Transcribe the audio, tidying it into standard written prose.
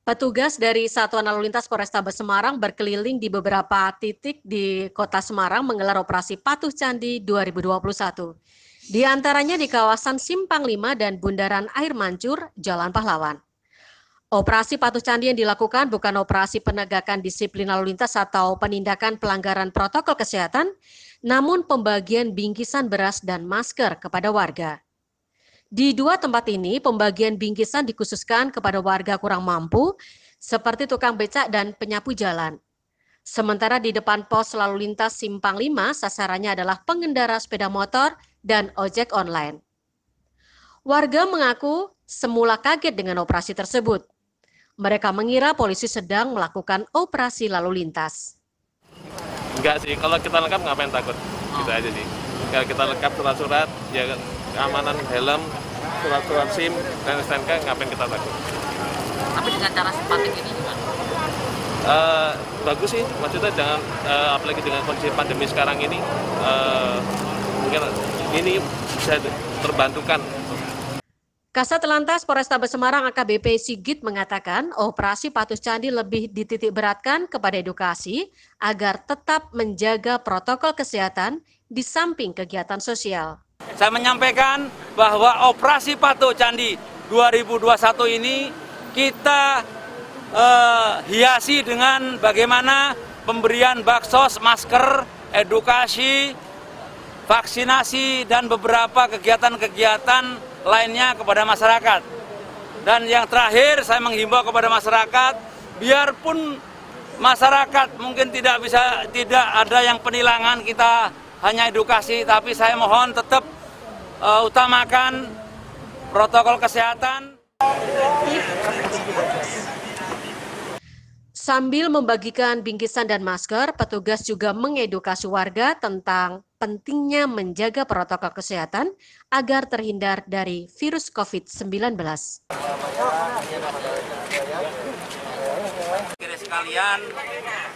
Petugas dari Satuan Lalu Lintas Polrestabes Semarang berkeliling di beberapa titik di Kota Semarang menggelar operasi Patuh Candi 2021. Di antaranya di kawasan Simpang 5 dan Bundaran Air Mancur, Jalan Pahlawan. Operasi Patuh Candi yang dilakukan bukan operasi penegakan disiplin lalu lintas atau penindakan pelanggaran protokol kesehatan, namun pembagian bingkisan beras dan masker kepada warga. Di dua tempat ini, pembagian bingkisan dikhususkan kepada warga kurang mampu, seperti tukang becak dan penyapu jalan. Sementara di depan pos lalu lintas Simpang 5, sasarannya adalah pengendara sepeda motor dan ojek online. Warga mengaku semula kaget dengan operasi tersebut. Mereka mengira polisi sedang melakukan operasi lalu lintas. Enggak sih, kalau kita lengkap ngapain takut, gitu aja sih. Kalau kita lengkap surat-surat, ya keamanan helm, surat-surat SIM, dan STNK, ngapain kita takut. Tapi dengan cara simpatik ini gimana? Bagus sih, maksudnya jangan, apalagi dengan kondisi pandemi sekarang ini, mungkin ini bisa terbantukan. Kasat Lantas Polrestabes Semarang AKBP Sigit mengatakan operasi Patuh Candi lebih dititik beratkan kepada edukasi agar tetap menjaga protokol kesehatan di samping kegiatan sosial. Saya menyampaikan bahwa operasi Patuh Candi 2021 ini kita hiasi dengan bagaimana pemberian baksos, masker, edukasi, vaksinasi, dan beberapa kegiatan-kegiatan lainnya kepada masyarakat. Dan yang terakhir, saya menghimbau kepada masyarakat, biarpun masyarakat mungkin tidak ada yang penilangan, kita hanya edukasi, tapi saya mohon tetap utamakan protokol kesehatan. Sambil membagikan bingkisan dan masker, petugas juga mengedukasi warga tentang pentingnya menjaga protokol kesehatan agar terhindar dari virus COVID-19. Sekalian,